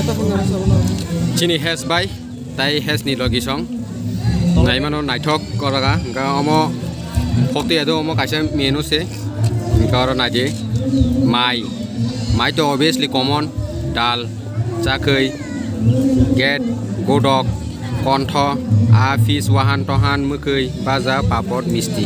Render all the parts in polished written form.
Chini has by tai has ni logi song nai mano nai thok koraga ga omo photi ado omo kaisa menu se ga ro na je mai to obviously common dal chakai get godok kontho afis wahan tohan mukai baza papot misti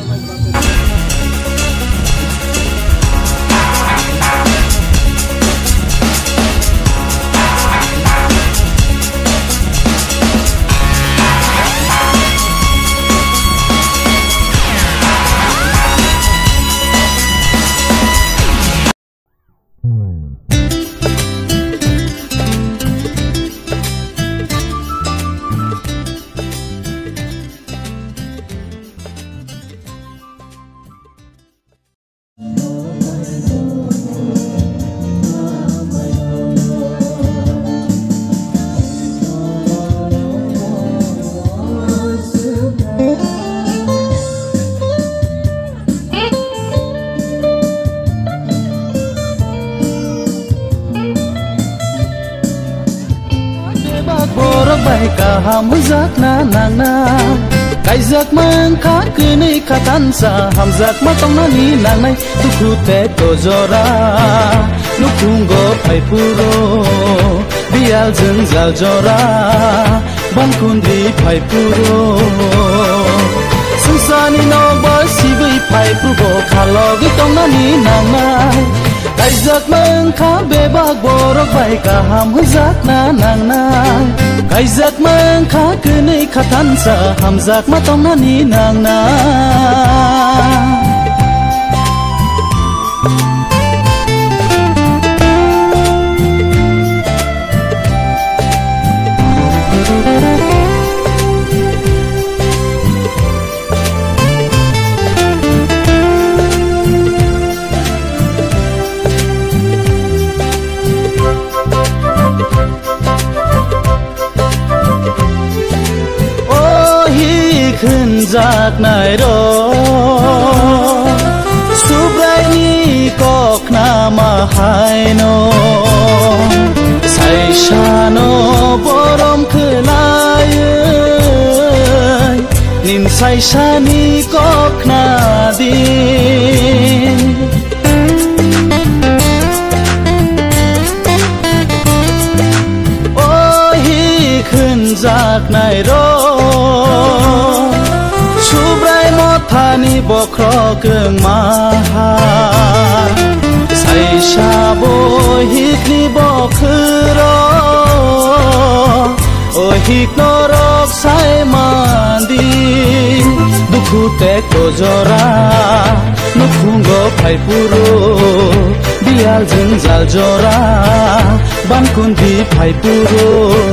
hamzak na nang na kaizak mang kha kini khatansa hamzak ma tong na ni nang nai tukhu te to jora nukungo phai puro bial jeng jal jora bangkundi phai puro susani no ba sibai phai puro khalogi tong na ni nang nai kaizak mang kha bebak borok bai ka hamzak na nang na kaizak mang kha kini khatansa hamzak ma tong na ni nang na jak nai ro subrai ni kok na ma hai no sai shano borom khlai nin sai shani kok na din oi hi khun jak nai ro subrai mothani bokhro keng maha sai shabo hikni bokhro o hiknorok sai mandi dukhu te ko jora nukhungo phai puro bial jeng jal jora bankundi phai puro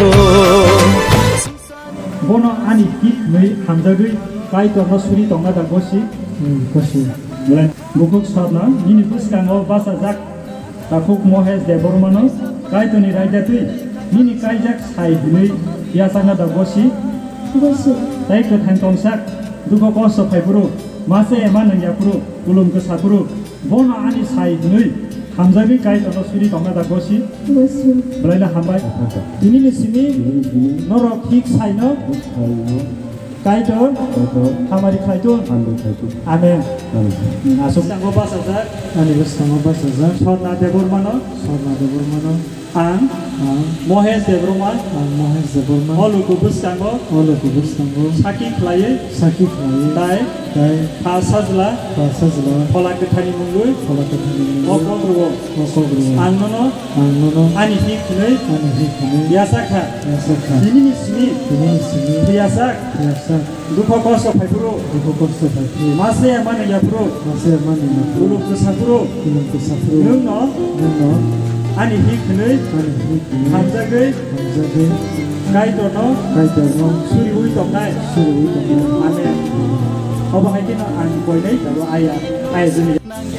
bono ani hik nei hamjagui kai to suri tonga da gosi len bukuk sabna nini puskango basa jak takuk mohes de bormano kai to ni raja tui nini kai jak sai nei biasanga da gosi tai ko than tong sak duko ko so phai puru mase eman ya puru ulum ko sapuru bono ani sai nei hamjagui kai to suri tonga da gosi blaila hambai ini ni simi norok hik sai no Kaiton, hamari kaiton, amen. Asuk tanggo basazak, anibus tanggo basazak. Sorna debormano, ang mohes deborman, olu kubus tanggo, saki klaye, dai, pasazla, polak kethani mungui, okogro, angnono, ani hikne, biasakha, ini sini, biasak. Duko koso phai puro mase amane ya puro uluk kusapuro nung no ani hikne hamjagai kai to no suri ui tong nai amen oba hai kina ani koi nei taro aya jini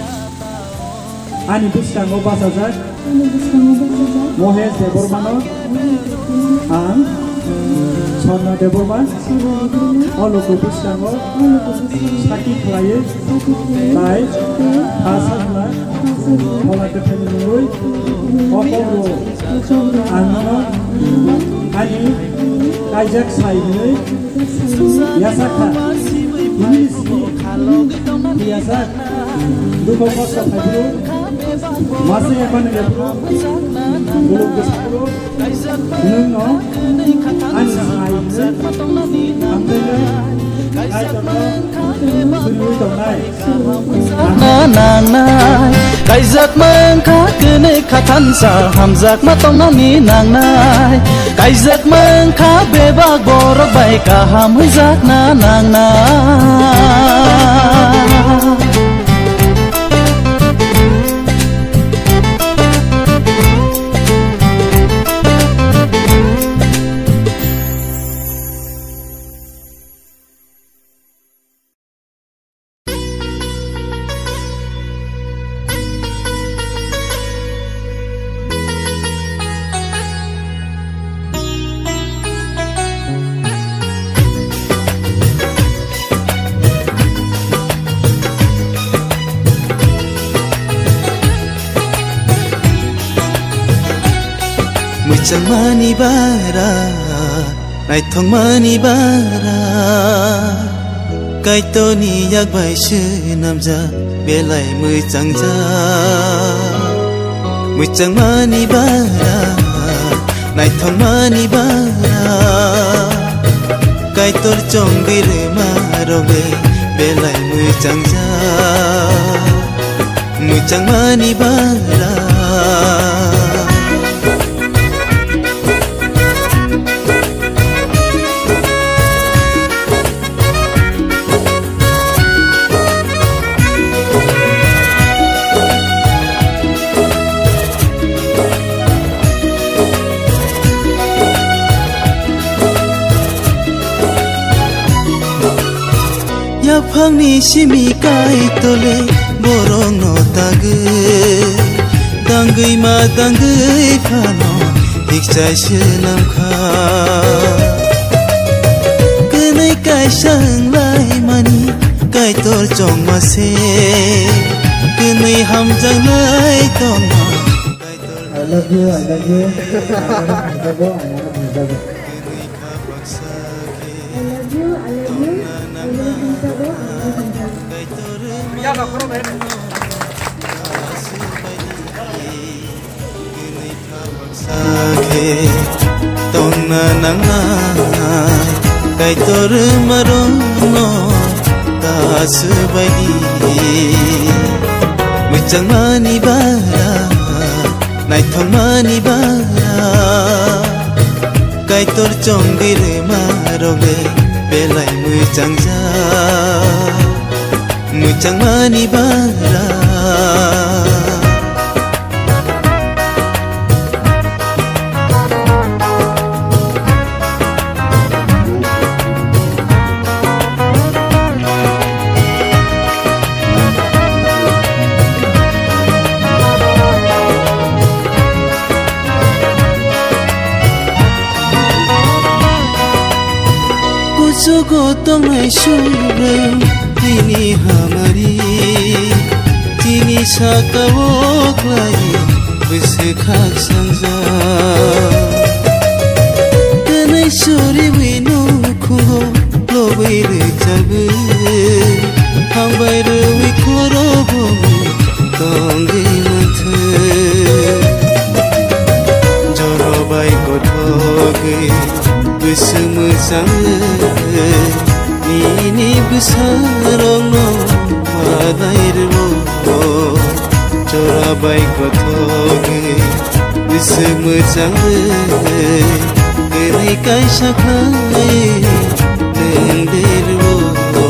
ani buska ngo basazak mohes debormano ang Sona Deborman, Oloku Biskango, Saki Klaye, Lai, Hasana, Mola Defendului, Okoro, Anno, Ani, Kajak Saini, Yasaka, Inisi, Yasak, Duko Kosa Fabio, Masaya Panagapro, Buluk Biskuro, Nuno, Ani Saini, Amdele, Nang kaizak mang ka kene khatansa hamzak ma tong ni nang nai kaizak mang ka bebak bor bai ka ham zak na nang na Chẳng mani bara, nai thong mani bara, cái tôi ni yak bài sư nam gia, bê lại mười chẳng gia, mười chẳng mani bara, nai thong mani bara, cái tôi trong bê rê ma robe, bê lại mười chẳng gia, mười chẳng mani bara. Phang ni simi kai tole borong no tagui dangui ma dangui phano hikchai shenam kha kenai kai sang lai mani kai tor chong ma se kenai ham jang lai tong ma I love you I love you Tong na nang na kai tor marong no ta subai di muchang mani bara nai thong mani bara kai tor chong dir marole belai muchang ja muchang mani bara Sugo tong nai shure tini hamari tini sakawok lai bisekhak sangja tenai suri winu khungo lobai re jabe hangbai re wikhoro bomi tongi manthe jorobai kothoge bersama saya ini besarong no madairlo cora baik kotoge bersama saya kini kai sakai tendirlo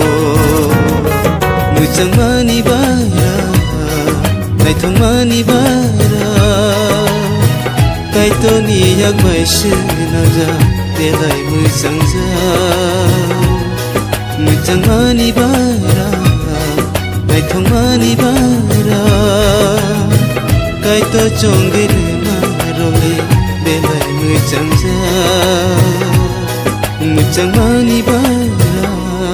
muchang mani bara nai thong mani bara kai to ni yak bai shi na ja belai muchang ja muchang mani bara nai thong mani bara kai to chong gir ma role belai muchang ja muchangmani bara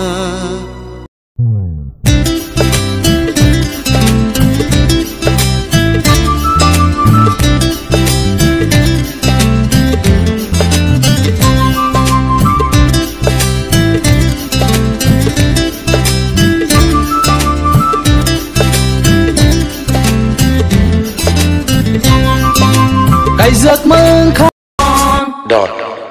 Kaizak mengka Dot.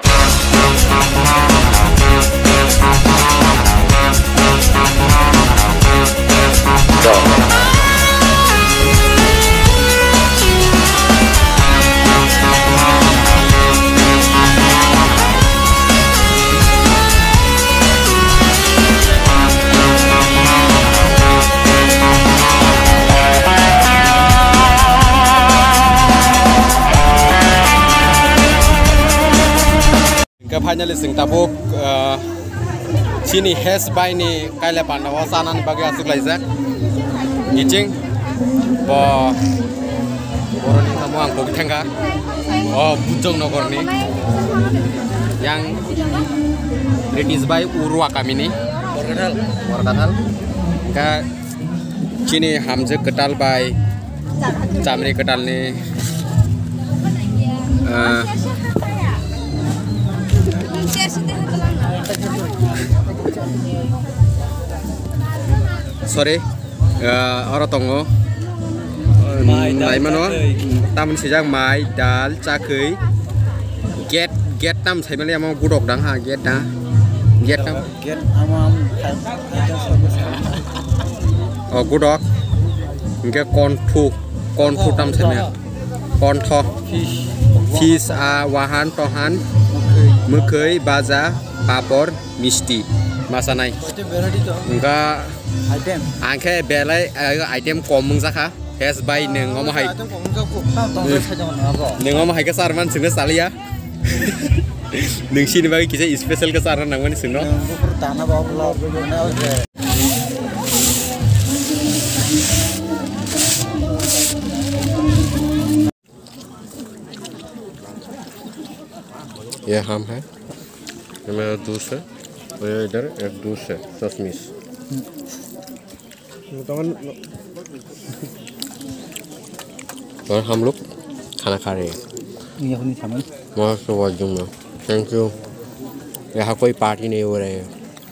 Finally sing tabuk sini has by ni kaila pandawa sanan bagi asuk laizak ijing bo boroni kamu ang bog tengga bujong nogor ni yang British by urwa kami ni Morganal ka sini hamze ketal by camri ketal ni sorry orang tongo mai mano tamun sejak mai dal cakai get tam saya beli amang budok dang ha get tam budok ke kontu tam saya konto fish wahan tohan mekai baza papor misti masanai enggak angke belai item komung zaka has by nengom hai nengom hai kesarman sini salia nengsi ni bagi kisah special kesaran nangwan sini ये हम है मेरा दूसरा और इधर एक दूसरा ससमीस और हम लोग खाना खा रहे हैं मस्त वाजूम में थैंक यू यहाँ कोई पार्टी नहीं हो रही है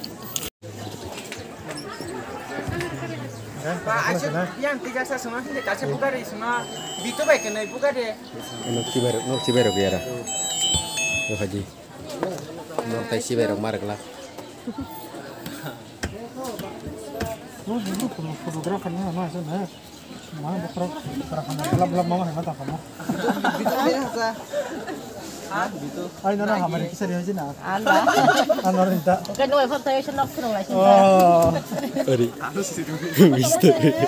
Haji, mau tes si berok marek lah. Fotografernya mana sana? Mana fotografer? Belum mama hemat apa kamu? Gitu. Ay nana hamarin kisah dia aja nak. Anda minta. Kan dua foto yang senok senok lah. Oh. Eri. Mister.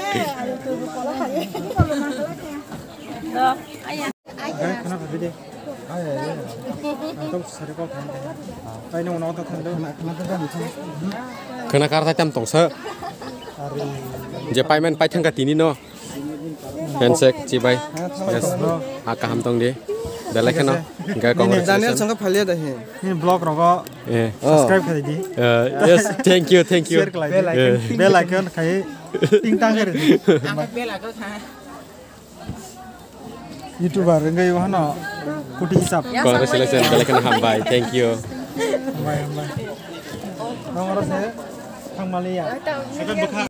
Ayah. Kenapa beda? Ayah. Atau sari kau kan? Ayah nak nak kan dulu. Kenapa kan itu? Kena karta jam tong se. Jepai men pai thang katini no. Handshake cibai. Yes. Aka ham tong dia. Belai kan no. Enggak congratulations. Daniel sangka phalia dah he. Ini blog rogo. Subscribe कर दीजिए. Yes, thank you. Share कर लीजिए. Bell icon खाए. टिंग टांग कर दीजिए. Bell icon था. YouTuber enggak yang mana? Kuti hisap. Congratulations, belai kan hambai. Thank you. Hambai. Nomor saya, Kang Malia.